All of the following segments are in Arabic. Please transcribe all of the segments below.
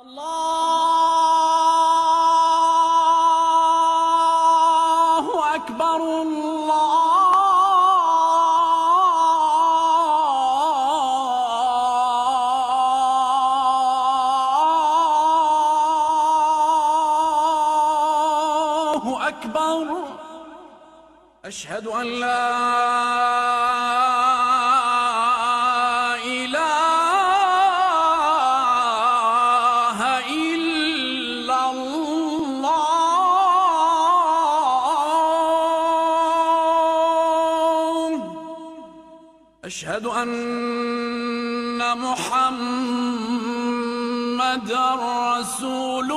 الله أكبر. الله أكبر. أشهد أن لا أشهد أن محمدًا رسول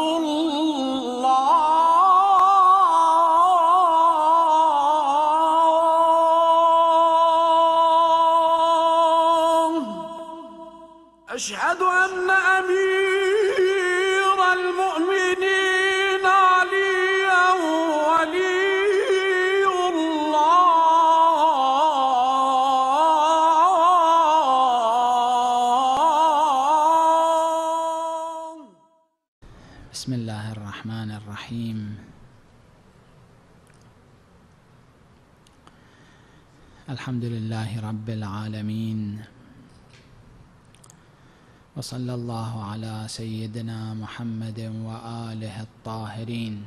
الله. أشهد أن أمير المؤمنين عليًا ولي بسم الله الرحمن الرحيم. الحمد لله رب العالمين، وصلى الله على سيدنا محمد وآله الطاهرين.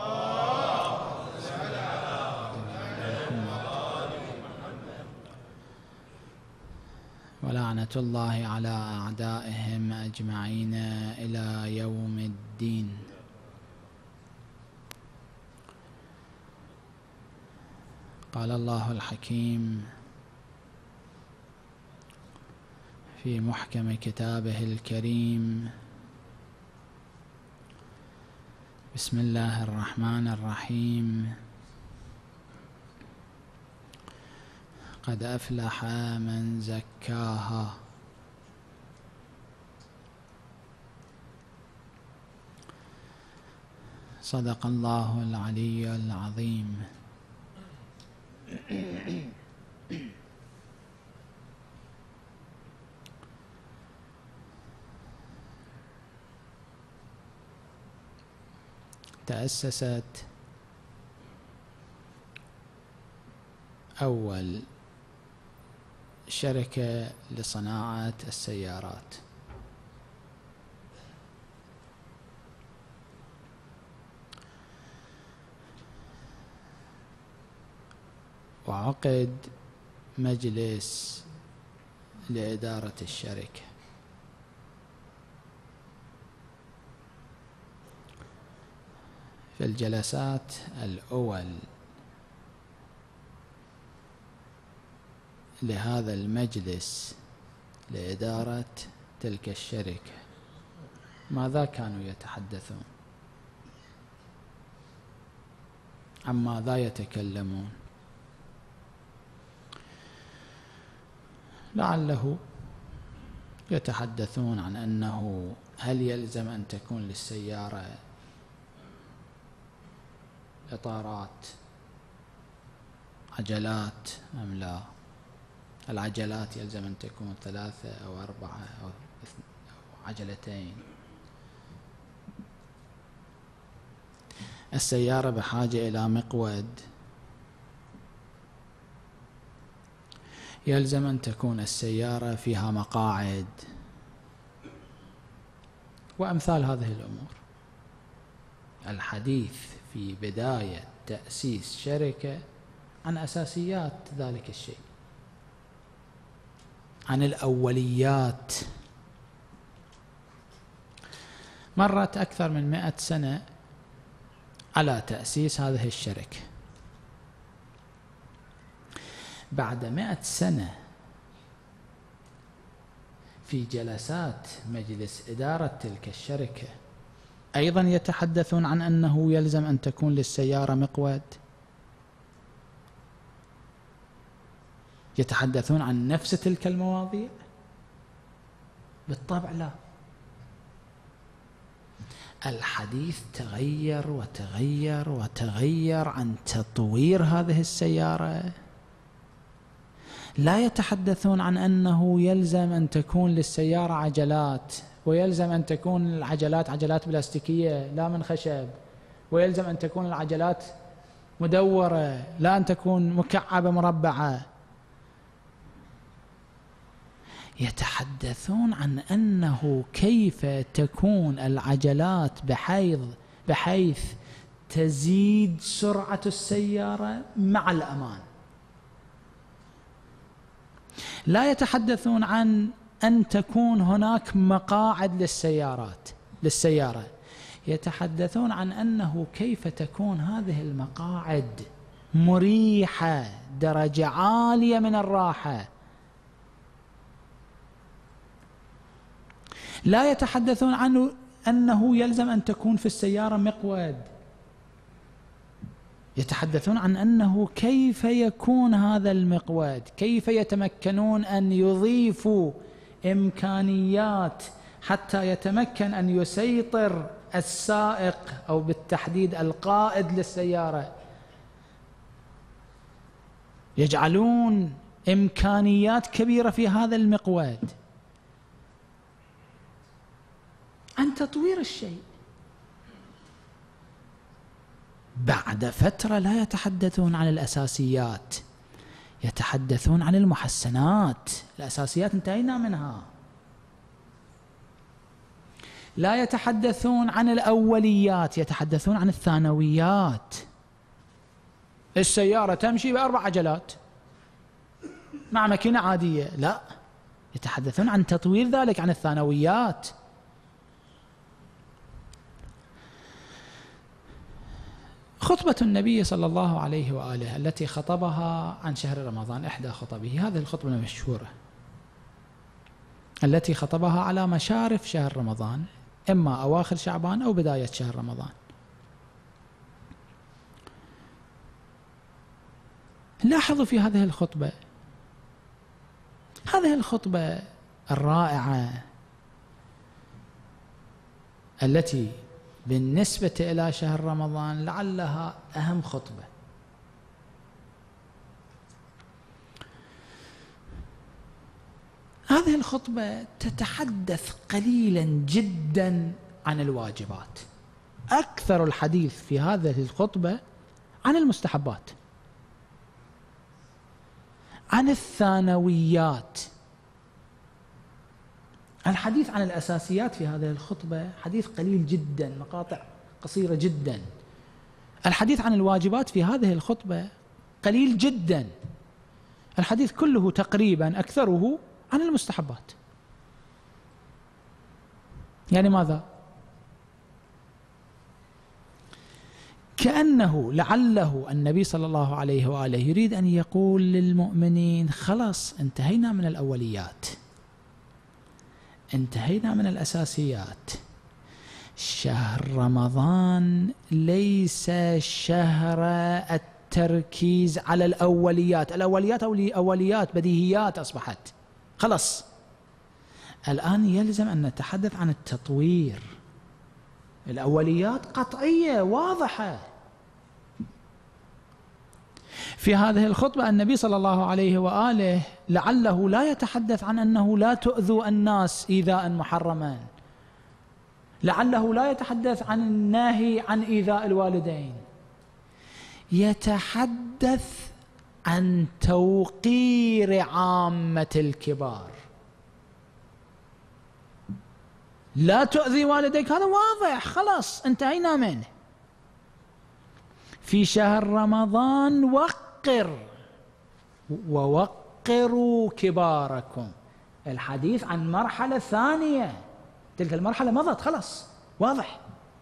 ولعنة الله على أعدائهم أجمعين إلى يوم الدين. قال الله الحكيم في محكم كتابه الكريم: بسم الله الرحمن الرحيم. قد أفلح من زكاها صدق الله العلي العظيم. تأسست أول شركة لصناعة السيارات، وعقد مجلس لإدارة الشركة. في الجلسات الأول لهذا المجلس لإدارة تلك الشركة ماذا كانوا يتحدثون؟ عن ماذا يتكلمون؟ لعله يتحدثون عن أنه هل يلزم أن تكون للسيارة إطارات عجلات أم لا؟ العجلات يلزم أن تكون 3 أو 4 أو عجلتين. السيارة بحاجة إلى مقود، يلزم أن تكون السيارة فيها مقاعد، وأمثال هذه الأمور. الحديث في بداية تأسيس شركة عن أساسيات ذلك الشيء، عن الأوليات. مرت أكثر من 100 سنة على تأسيس هذه الشركة. بعد 100 سنة في جلسات مجلس إدارة تلك الشركة أيضا يتحدثون عن أنه يلزم أن تكون للسيارة مقود. يتحدثون عن نفس تلك المواضيع؟ بالطبع لا. الحديث تغير وتغير وتغير عن تطوير هذه السيارة. لا يتحدثون عن أنه يلزم أن تكون للسيارة عجلات ويلزم أن تكون العجلات عجلات بلاستيكية لا من خشب، ويلزم أن تكون العجلات مدورة لا أن تكون مكعبة مربعة. يتحدثون عن أنه كيف تكون العجلات بحيث تزيد سرعة السيارة مع الأمان. لا يتحدثون عن أن تكون هناك مقاعد للسيارة، يتحدثون عن أنه كيف تكون هذه المقاعد مريحة، درجة عالية من الراحة. لا يتحدثون عنه أنه يلزم أن تكون في السيارة مقود، يتحدثون عن أنه كيف يكون هذا المقود، كيف يتمكنون أن يضيفوا إمكانيات حتى يتمكن أن يسيطر السائق أو بالتحديد القائد للسيارة، يجعلون إمكانيات كبيرة في هذا المقود عن تطوير الشيء. بعد فترة لا يتحدثون عن الأساسيات، يتحدثون عن المحسنات. الأساسيات انتهينا منها. لا يتحدثون عن الأوليات، يتحدثون عن الثانويات. السيارة تمشي ب4 عجلات مع ماكينة عادية، لا، يتحدثون عن تطوير ذلك، عن الثانويات. خطبة النبي صلى الله عليه وآله التي خطبها عن شهر رمضان، إحدى خطبه، هذه الخطبة المشهورة التي خطبها على مشارف شهر رمضان، إما أواخر شعبان أو بداية شهر رمضان. لاحظوا في هذه الخطبة الرائعة التي بالنسبة إلى شهر رمضان لعلها أهم خطبة. هذه الخطبة تتحدث قليلا جدا عن الواجبات، أكثر الحديث في هذه الخطبة عن المستحبات، عن الثانويات. الحديث عن الأساسيات في هذه الخطبة حديث قليل جدا، مقاطع قصيرة جدا. الحديث عن الواجبات في هذه الخطبة قليل جدا. الحديث كله تقريبا أكثره عن المستحبات. يعني ماذا؟ كأنه لعله النبي صلى الله عليه وآله يريد أن يقول للمؤمنين خلاص انتهينا من الأوليات، انتهينا من الأساسيات. شهر رمضان ليس شهر التركيز على الأوليات. الأوليات أوليات بديهيات أصبحت، خلاص. الآن يلزم أن نتحدث عن التطوير. الأوليات قطعية واضحة. في هذه الخطبة النبي صلى الله عليه وآله لعله لا يتحدث عن أنه لا تؤذوا الناس إيذاء محرما، لعله لا يتحدث عن النهي عن إيذاء الوالدين، يتحدث عن توقير عامة الكبار. لا تؤذي والديك، هذا واضح، خلاص انتهينا منه. في شهر رمضان ووقروا كباركم. الحديث عن مرحلة ثانية، تلك المرحلة مضت، خلاص واضح.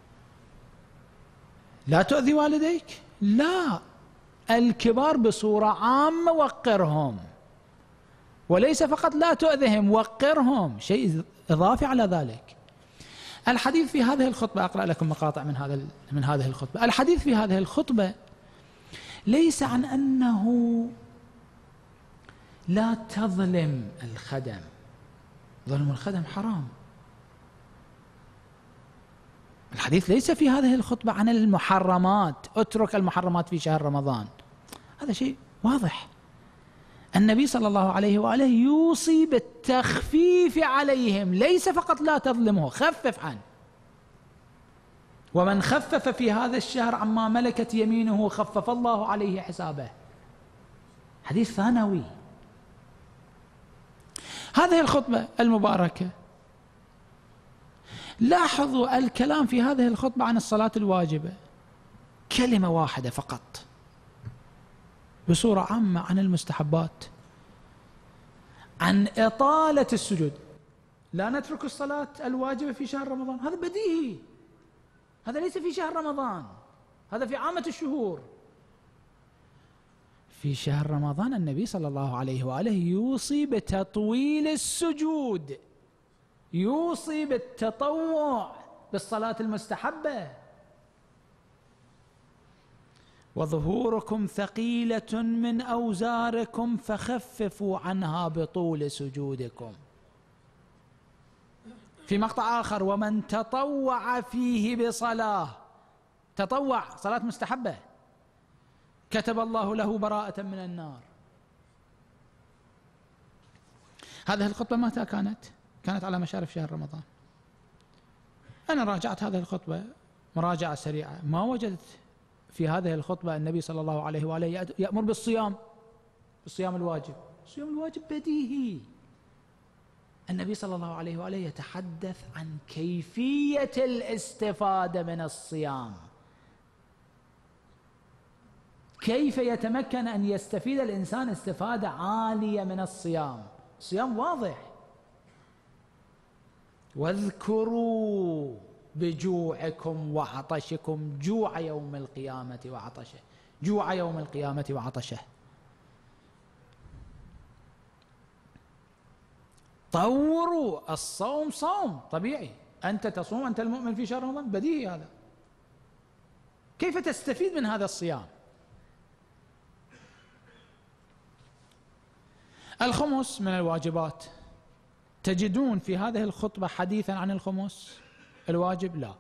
لا تؤذي والديك، لا، الكبار بصورة عامة وقرهم، وليس فقط لا تؤذهم، وقرهم، شيء إضافي على ذلك. الحديث في هذه الخطبة، أقرأ لكم مقاطع من هذه الخطبة. الحديث في هذه الخطبة ليس عن أنه لا تظلم الخدم، ظلم الخدم حرام. الحديث ليس في هذه الخطبة عن المحرمات، اترك المحرمات في شهر رمضان، هذا شيء واضح. النبي صلى الله عليه وآله يوصي بالتخفيف عليهم، ليس فقط لا تظلمه، خفف عنه. ومن خفف في هذا الشهر عما ملكت يمينه خفف الله عليه حسابه. حديث ثانوي. هذه الخطبة المباركة، لاحظوا الكلام في هذه الخطبة عن الصلاة الواجبة، كلمة واحدة فقط بصورة عامة عن المستحبات، عن إطالة السجود. لا نترك الصلاة الواجبة في شهر رمضان، هذا بديهي، هذا ليس في شهر رمضان، هذا في عامة الشهور. في شهر رمضان النبي صلى الله عليه وآله يوصي بتطويل السجود، يوصي بالتطوع بالصلاة المستحبة. وظهوركم ثقيلة من أوزاركم فخففوا عنها بطول سجودكم. في مقطع آخر: ومن تطوع فيه بصلاة، تطوع صلاة مستحبة، كتب الله له براءة من النار. هذه الخطبة متى كانت على مشارف شهر رمضان. أنا راجعت هذه الخطبة مراجعة سريعة، ما وجدت في هذه الخطبة النبي صلى الله عليه وآله يأمر بالصيام الواجب. الصيام الواجب بديهي. النبي صلى الله عليه وآله يتحدث عن كيفية الاستفادة من الصيام، كيف يتمكن أن يستفيد الإنسان استفادة عالية من الصيام. الصيام واضح: واذكروا بجوعكم وعطشكم جوع يوم القيامة وعطشه، جوع يوم القيامة وعطشه. طوروا الصوم، صوم طبيعي، أنت تصوم، أنت المؤمن في شهر رمضان، بديهي هذا. كيف تستفيد من هذا الصيام؟ الخمس من الواجبات، تجدون في هذه الخطبة حديثا عن الخمس الواجب؟ لا.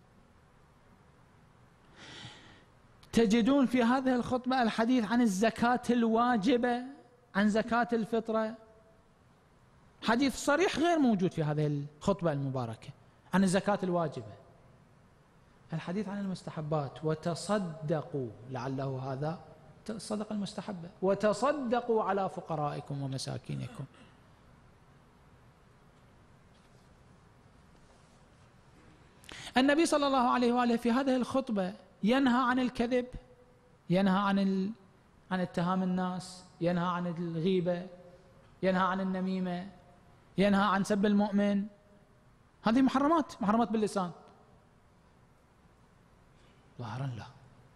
تجدون في هذه الخطبة الحديث عن الزكاة الواجبة، عن زكاة الفطرة؟ حديث صريح غير موجود في هذه الخطبة المباركة عن الزكاة الواجبة. الحديث عن المستحبات: وتصدقوا، لعله هذا الصدقة المستحبة، وتصدقوا على فقرائكم ومساكينكم. النبي صلى الله عليه وآله في هذه الخطبة ينهى عن الكذب، ينهى عن اتهام الناس، ينهى عن الغيبة، ينهى عن النميمة، ينهى عن سب المؤمن. هذه محرمات باللسان، ظاهرا لا.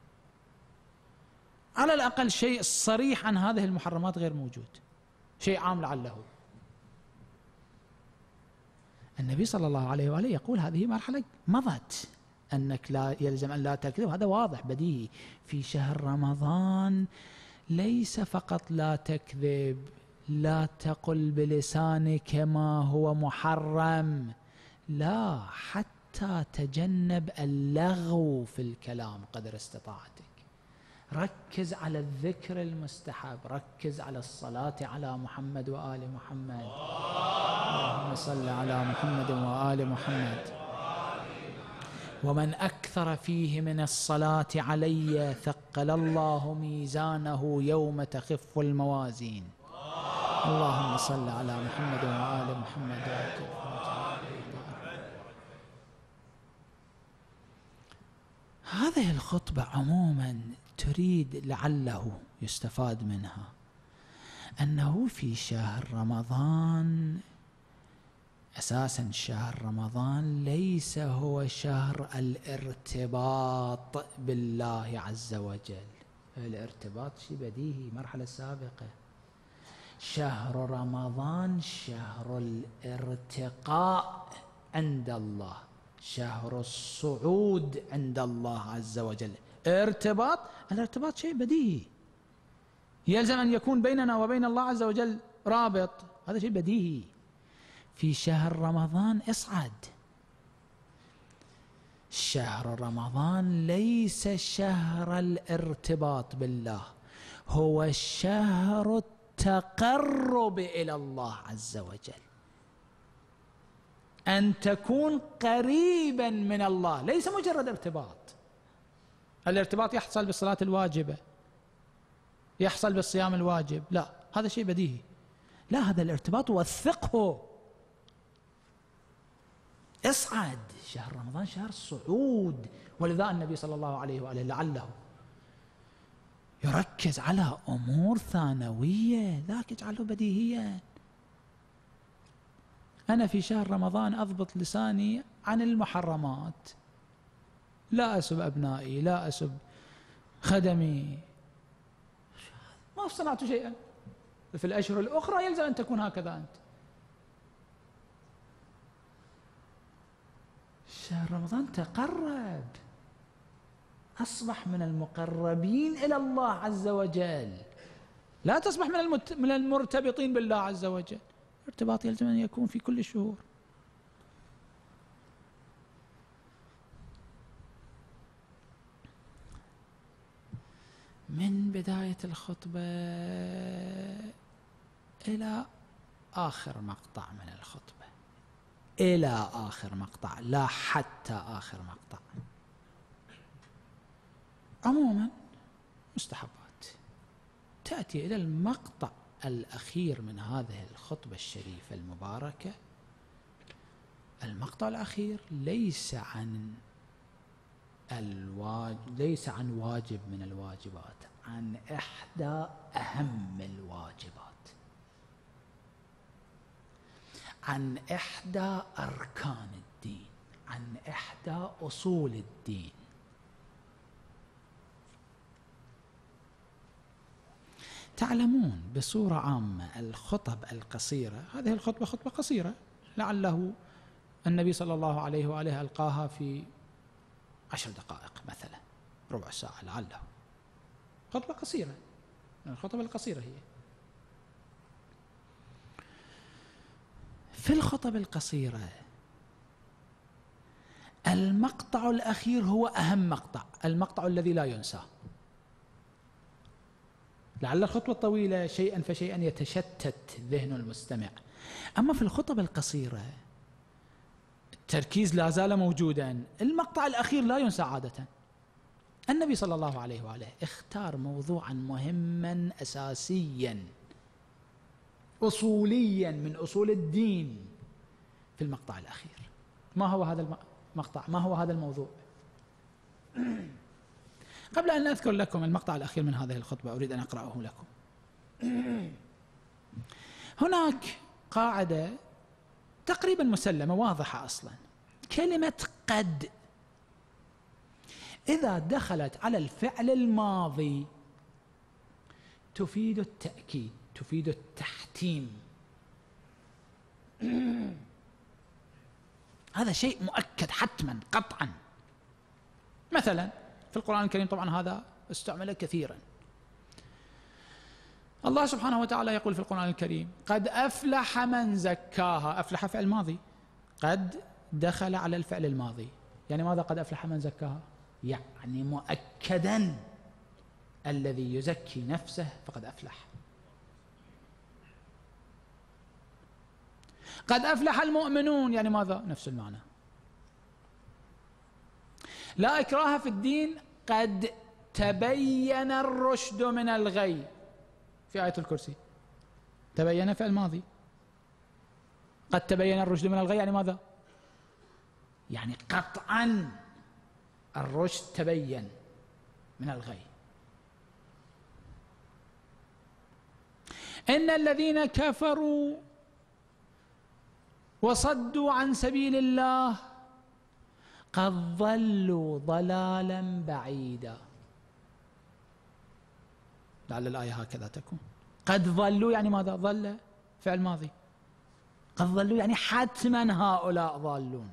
على الأقل شيء صريح عن هذه المحرمات غير موجود، شيء عام لعله. النبي صلى الله عليه وآله يقول هذه مرحلة مضت، أنك لا يلزم أن لا تكذب، هذا واضح بديهي. في شهر رمضان ليس فقط لا تكذب، لا تقل بلسانك ما هو محرم، لا، حتى تجنب اللغو في الكلام قدر استطاعتك. ركز على الذكر المستحب، ركز على الصلاة على محمد وآل محمد. اللهم صل على محمد وآل محمد. ومن أكثر فيه من الصلاة علي ثقل الله ميزانه يوم تخف الموازين. اللهم صل على محمد وآل محمد. هذه الخطبة عموما تريد لعله يستفاد منها أنه في شهر رمضان، أساسا شهر رمضان ليس هو شهر الارتباط بالله عز وجل. الارتباط شيء بديهي، مرحلة سابقة. شهر رمضان شهر الارتقاء عند الله، شهر الصعود عند الله عز وجل. الارتباط شيء بديهي، يلزم أن يكون بيننا وبين الله عز وجل رابط، هذا شيء بديهي. في شهر رمضان اصعد. شهر رمضان ليس شهر الارتباط بالله، هو شهر التقرب إلى الله عز وجل، أن تكون قريبا من الله، ليس مجرد ارتباط. الارتباط يحصل بالصلاة الواجبة، يحصل بالصيام الواجب، لا هذا شيء بديهي. لا، هذا الارتباط وثقه، اصعد. شهر رمضان شهر الصعود، ولذا النبي صلى الله عليه وآله لعله يركز على أمور ثانوية، ذاك يجعله بديهيا. أنا في شهر رمضان أضبط لساني عن المحرمات، لا أسب أبنائي، لا أسب خدمي، ما صنعت شيئا. في الأشهر الأخرى يلزم أن تكون هكذا أنت. شهر رمضان تقرب، أصبح من المقربين إلى الله عز وجل، لا تصبح من المرتبطين بالله عز وجل. ارتباط يلزم أن يكون في كل الشهور. من بداية الخطبة إلى آخر مقطع من الخطبة، إلى آخر مقطع، لا حتى آخر مقطع. عموما مستحبات. تأتي إلى المقطع الأخير من هذه الخطبة الشريفة المباركة. المقطع الأخير ليس عن واجب من الواجبات، عن إحدى أهم الواجبات، عن إحدى أركان الدين، عن إحدى أصول الدين. تعلمون بصورة عامة الخطب القصيرة، هذه الخطبة خطبة قصيرة، لعله النبي صلى الله عليه وآله ألقاها في 10 دقائق مثلا، ربع ساعة، لعله خطبة قصيرة، الخطبة القصيرة هي. في الخطب القصيرة المقطع الأخير هو أهم مقطع، المقطع الذي لا ينسى. لعل الخطبة الطويلة شيئا فشيئا يتشتت ذهن المستمع، أما في الخطب القصيرة التركيز لا زال موجودا، المقطع الأخير لا ينسى عادة. النبي صلى الله عليه وآله اختار موضوعا مهما أساسيا أصوليا من أصول الدين في المقطع الأخير. ما هو هذا المقطع؟ ما هو هذا الموضوع؟ قبل أن أذكر لكم المقطع الأخير من هذه الخطبة أريد أن أقرأه لكم. هناك قاعدة تقريبا مسلمة واضحة أصلا، كلمة قد إذا دخلت على الفعل الماضي تفيد التأكيد، تفيد التحتيم. هذا شيء مؤكد حتما قطعا. مثلا في القرآن الكريم طبعا هذا استعمل كثيرا. الله سبحانه وتعالى يقول في القرآن الكريم: قد أفلح من زكاها. أفلح فعل ماضي، قد دخل على الفعل الماضي، يعني ماذا قد أفلح من زكاها؟ يعني مؤكدا الذي يزكي نفسه فقد أفلح. قد أفلح المؤمنون، يعني ماذا؟ نفس المعنى. لا إكراه في الدين، قد تبين الرشد من الغي في آية الكرسي. تبين فعل ماضي، قد تبين الرشد من الغي يعني ماذا؟ يعني قطعا الرشد تبين من الغي. إن الذين كفروا وصدوا عن سبيل الله قد ضلوا ضلالا بعيدا. لعل الآية هكذا تكون. قد ضلوا يعني ماذا؟ ضل فعل ماضي، قد ضلوا يعني حتما هؤلاء ضالون.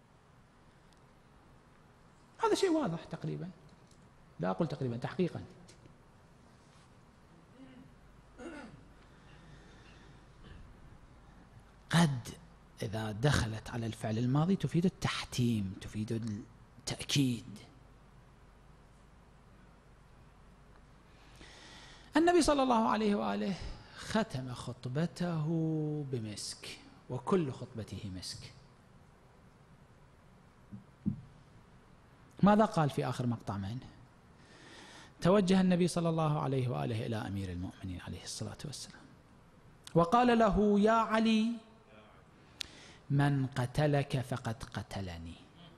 هذا شيء واضح تقريبا، لا أقول تقريبا، تحقيقا. قد إذا دخلت على الفعل الماضي تفيد التحتيم، تفيد التأكيد. النبي صلى الله عليه وآله ختم خطبته بمسك، وكل خطبته مسك. ماذا قال في آخر مقطع منه؟ توجه النبي صلى الله عليه وآله إلى أمير المؤمنين عليه الصلاة والسلام وقال له: يا علي، من قتلك فقد قتلني،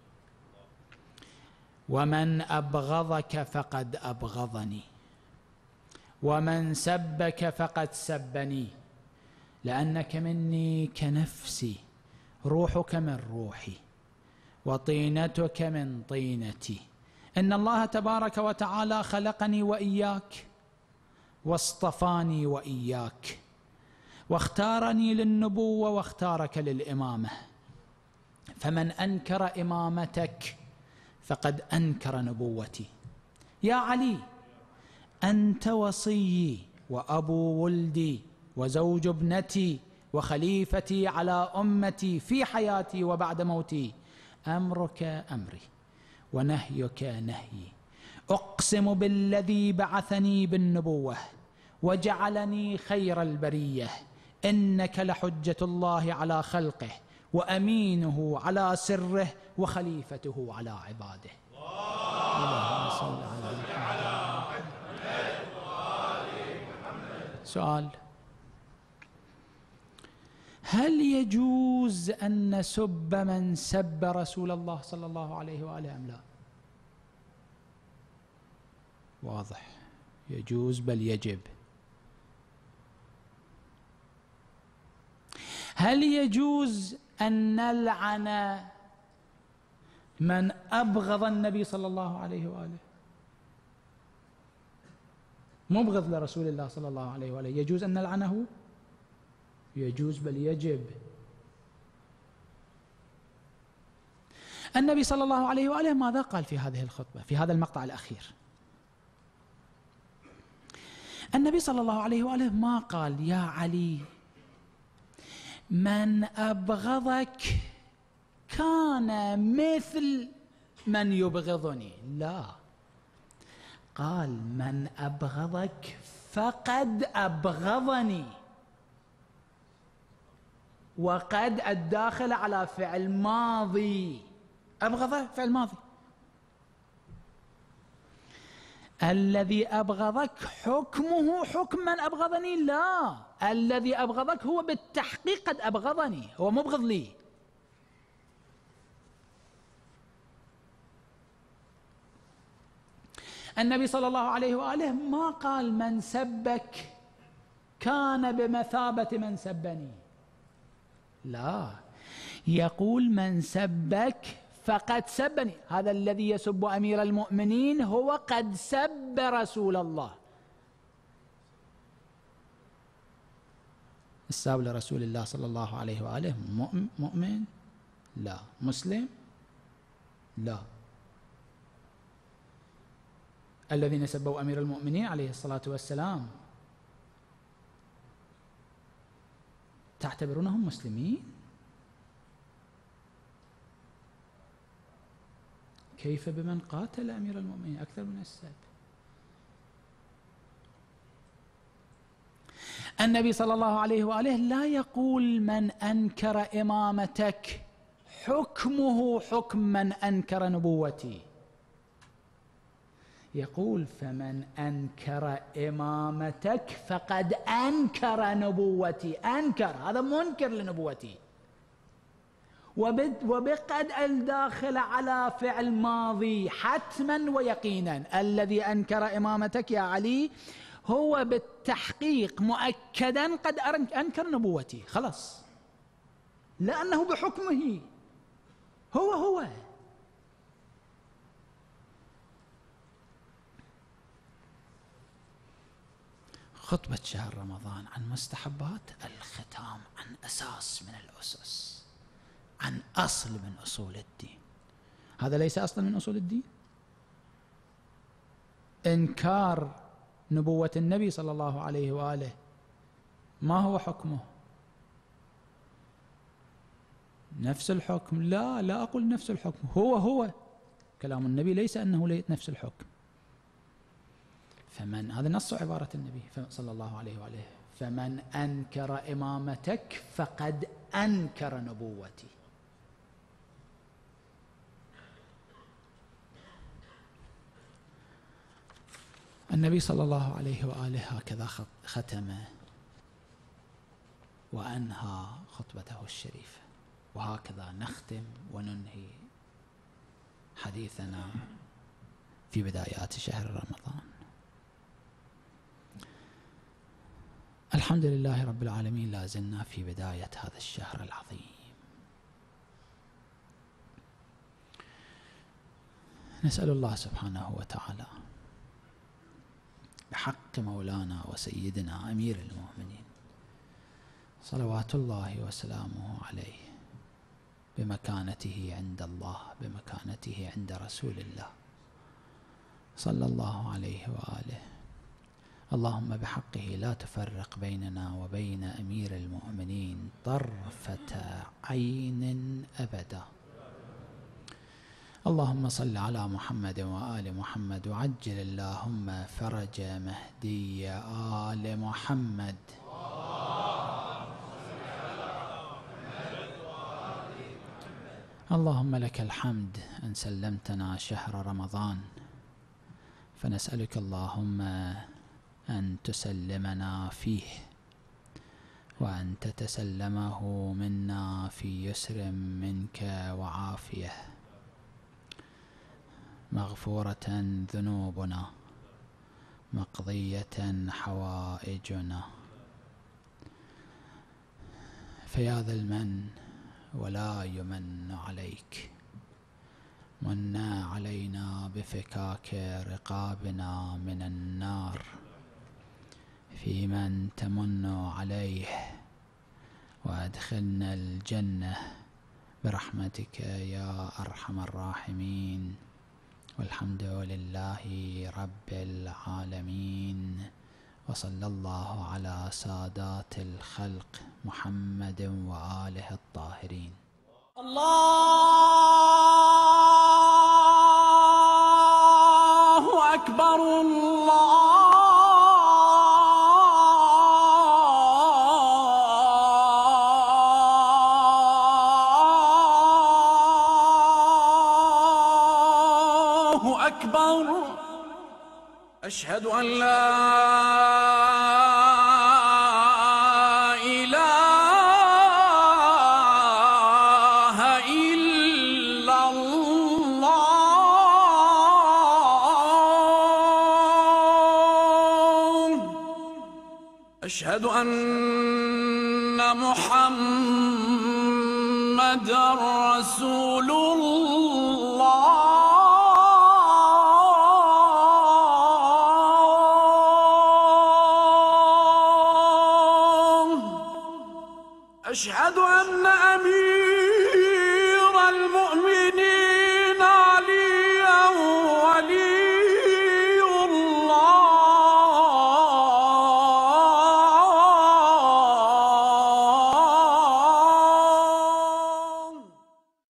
ومن أبغضك فقد أبغضني، ومن سبك فقد سبني، لأنك مني كنفسي، روحك من روحي، وطينتك من طينتي. إن الله تبارك وتعالى خلقني وإياك، واصطفاني وإياك، واختارني للنبوة واختارك للإمامة، فمن أنكر إمامتك فقد أنكر نبوتي. يا علي، أنت وصيي وأبو ولدي وزوج ابنتي وخليفتي على أمتي في حياتي وبعد موتي، أمرك أمري ونهيك نهيي. أقسم بالذي بعثني بالنبوة وجعلني خير البرية، إنك لحجة الله على خلقه، وأمينه على سره، وخليفته على عباده. اللهم صل على محمد. سؤال: هل يجوز أن نسب من سب رسول الله صلى الله عليه وآله أم لا؟ واضح، يجوز بل يجب. هل يجوز أن نلعن من أبغض النبي صلى الله عليه وآله؟ مبغض لرسول الله صلى الله عليه وآله، يجوز أن نلعنه؟ يجوز بل يجب. النبي صلى الله عليه وآله ماذا قال في هذه الخطبة، في هذا المقطع الأخير؟ النبي صلى الله عليه وآله ما قال: يا علي، من أبغضك كان مثل من يبغضني. لا، قال: من أبغضك فقد أبغضني. وقد الداخل على فعل ماضي، أبغضه فعل ماضي. الذي أبغضك حكمه حكم من أبغضني؟ لا، الذي أبغضك هو بالتحقيق قد أبغضني، هو مبغض لي. النبي صلى الله عليه وآله ما قال: من سبك كان بمثابة من سبني. لا، يقول: من سبك فقد سبني. هذا الذي يسب أمير المؤمنين هو قد سب رسول الله. الساب لرسول الله صلى الله عليه وآله مؤمن؟ لا. مسلم؟ لا. الذين سبوا أمير المؤمنين عليه الصلاة والسلام تعتبرونهم مسلمين؟ كيف بمن قاتل أمير المؤمنين أكثر من السب؟ النبي صلى الله عليه وآله لا يقول: من أنكر إمامتك حكمه حكم من أنكر نبوتي. يقول: فمن أنكر إمامتك فقد أنكر نبوتي. أنكر، هذا منكر لنبوتي. وبقد الداخل على فعل ماضي حتما ويقينا. الذي أنكر إمامتك يا علي هو بالتحقيق مؤكدا قد أنكر نبوتي، خلاص، لأنه بحكمه هو. خطبة شهر رمضان عن مستحبات الختام، عن أساس من الأسس، عن أصل من أصول الدين. هذا ليس أصلا من أصول الدين؟ إنكار نبوة النبي صلى الله عليه وآله ما هو حكمه؟ نفس الحكم؟ لا أقول نفس الحكم، هو كلام النبي ليس أنه نفس الحكم. فمن، هذا نص عبارة النبي صلى الله عليه وآله، فمن أنكر إمامتك فقد أنكر نبوتي. النبي صلى الله عليه وآله هكذا ختم وأنهى خطبته الشريفة، وهكذا نختم وننهي حديثنا في بدايات شهر رمضان. الحمد لله رب العالمين، لا زلنا في بداية هذا الشهر العظيم. نسأل الله سبحانه وتعالى بحق مولانا وسيدنا أمير المؤمنين صلوات الله وسلامه عليه، بمكانته عند الله، بمكانته عند رسول الله صلى الله عليه وآله، اللهم بحقه لا تفرق بيننا وبين أمير المؤمنين طرفة عين أبدا. اللهم صل على محمد وآل محمد، وعجل اللهم فرج مهدي آل محمد. اللهم لك الحمد أن سلمتنا شهر رمضان، فنسألك اللهم أن تسلمنا فيه، وأن تتسلمه منا في يسر منك وعافية، مغفورة ذنوبنا، مقضية حوائجنا، فيا ذا المن ولا يمن عليك، منا علينا بفكاك رقابنا من النار، في من تمن عليه، وأدخلنا الجنة برحمتك يا أرحم الراحمين، والحمد لله رب العالمين، وصلى الله على سادات الخلق محمد وآله الطاهرين. الله أكبر، الله أكبر، أشهد أن لا إله إلا الله، أشهد أن محمدًا رسول الله، أشهد أن أمير